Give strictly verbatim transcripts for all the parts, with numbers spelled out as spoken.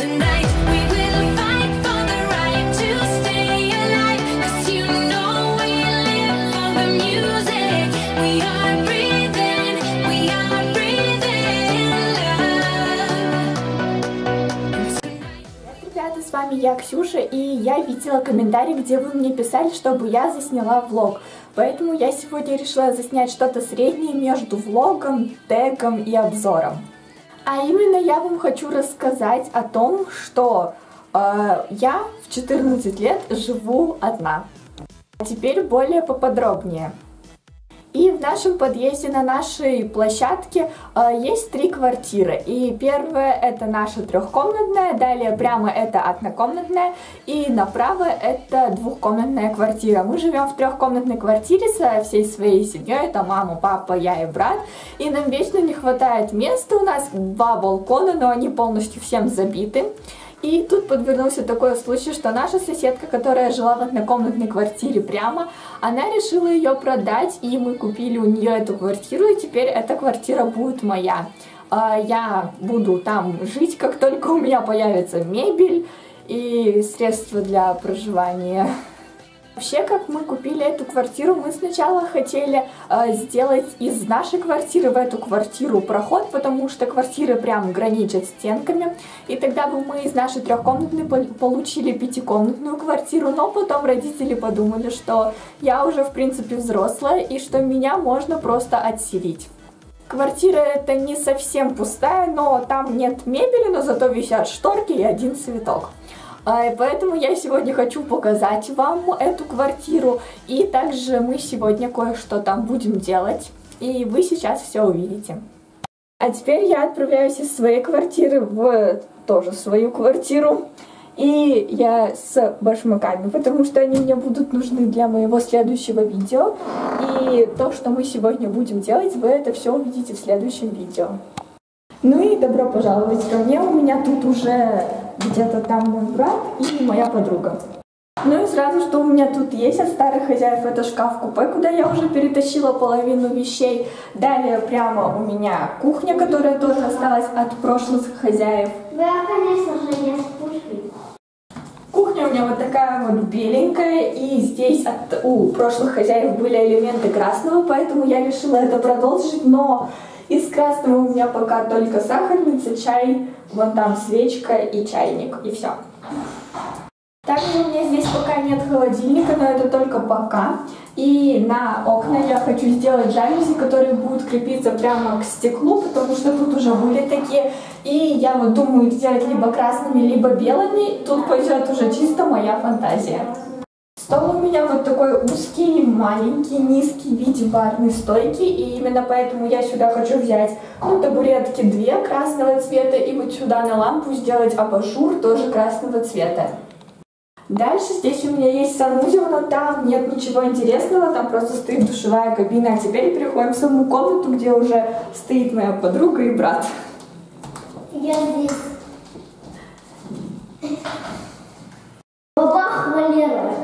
С вами я, Ксюша, и я видела комментарий, где вы мне писали, чтобы я засняла влог. Поэтому я сегодня решила заснять что-то среднее между влогом, тегом и обзором. А именно я вам хочу рассказать о том, что э, я в четырнадцать лет живу одна. А теперь более поподробнее. И в нашем подъезде, на нашей площадке э, есть три квартиры. И первая это наша трехкомнатная, далее прямо это однокомнатная, и направо это двухкомнатная квартира. Мы живем в трехкомнатной квартире со всей своей семьей, это мама, папа, я и брат. И нам вечно не хватает места, у нас два балкона, но они полностью всем забиты. И тут подвернулся такой случай, что наша соседка, которая жила в однокомнатной квартире прямо, она решила ее продать, и мы купили у нее эту квартиру, и теперь эта квартира будет моя. Я буду там жить, как только у меня появится мебель и средства для проживания. Вообще, как мы купили эту квартиру, мы сначала хотели э, сделать из нашей квартиры в эту квартиру проход, потому что квартиры прям граничат стенками. И тогда бы мы из нашей трехкомнатной получили пятикомнатную квартиру, но потом родители подумали, что я уже в принципе взрослая и что меня можно просто отселить. Квартира эта не совсем пустая, но там нет мебели, но зато висят шторки и один цветок. Поэтому я сегодня хочу показать вам эту квартиру, и также мы сегодня кое-что там будем делать, и вы сейчас все увидите. А теперь я отправляюсь из своей квартиры в тоже свою квартиру, и я с башмаками, потому что они мне будут нужны для моего следующего видео, и то, что мы сегодня будем делать, вы это все увидите в следующем видео. Ну и добро пожаловать ко мне, у меня тут уже где-то там мой брат и моя подруга. Ну и сразу, что у меня тут есть от старых хозяев, это шкаф-купе, куда я уже перетащила половину вещей. Далее прямо у меня кухня, которая тоже осталась от прошлых хозяев. Да, конечно же, я спущу. Кухня у меня вот такая вот беленькая, и здесь от, у прошлых хозяев были элементы красного, поэтому я решила это продолжить, но из красного у меня пока только сахарница, чай, вон там свечка и чайник, и все. Также у меня здесь пока нет холодильника, но это только пока. И на окна я хочу сделать жалюзи, которые будут крепиться прямо к стеклу, потому что тут уже были такие. И я вот думаю их сделать либо красными, либо белыми. Тут пойдет уже чисто моя фантазия. Стол у меня вот такой узкий, маленький, низкий в виде барной стойки, и именно поэтому я сюда хочу взять, ну, табуретки две красного цвета, и вот сюда на лампу сделать абажур тоже красного цвета. Дальше здесь у меня есть санузел, но там нет ничего интересного, там просто стоит душевая кабина, а теперь переходим в саму комнату, где уже стоит моя подруга и брат. Я здесь. Бабах, Валера.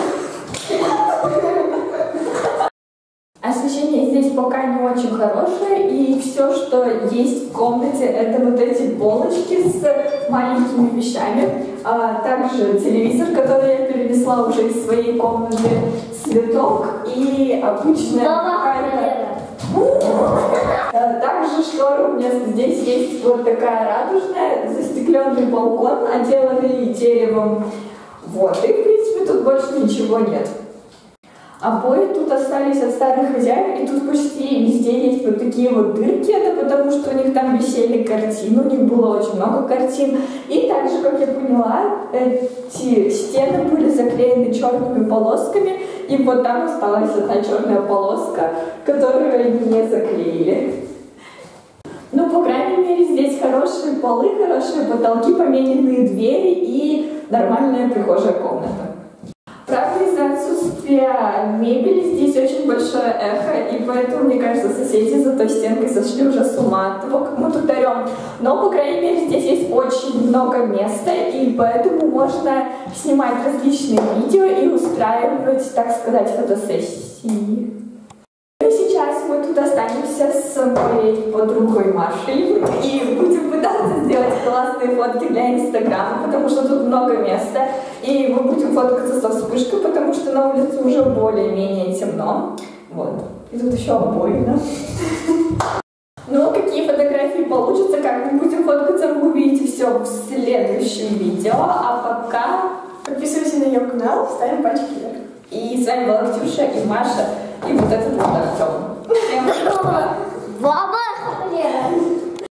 Освещение здесь пока не очень хорошее, и все, что есть в комнате, это вот эти полочки с маленькими вещами. А также телевизор, который я перенесла уже из своей комнаты, цветок и обычная какая-то... Также шторы у меня здесь есть вот такая радужная, застекленный балкон, отделанный деревом. Вот, и в принципе тут больше ничего нет. Обои тут остались от старых хозяев, и тут почти везде есть вот такие вот дырки, это потому что у них там висели картины, у них было очень много картин. И также, как я поняла, эти стены были заклеены черными полосками, и вот там осталась одна черная полоска, которую они не заклеили. Ну, по крайней мере, здесь хорошие полы, хорошие потолки, помененные двери и нормальная прихожая комната. Правда, из-за отсутствия мебели здесь очень большое эхо, и поэтому, мне кажется, соседи за той стенкой сошли уже с ума от того, как мы тут орем. Но, по крайней мере, здесь есть очень много места, и поэтому можно снимать различные видео и устраивать, так сказать, фотосессии. И сейчас мы тут останемся с моей подругой Машей и будем пытаться сделать классные фотки для Инстаграма, потому что тут много места. И мы будем фоткаться со вспышкой, потому что на улице уже более-менее темно. Вот. И тут еще обоина. Ну, какие фотографии получатся, как мы будем фоткаться, вы увидите все в следующем видео. А пока подписывайся на ее канал, ставим пальчики вверх. И с вами была Ксюша и Маша, и вот этот вот Артем. Всем пока!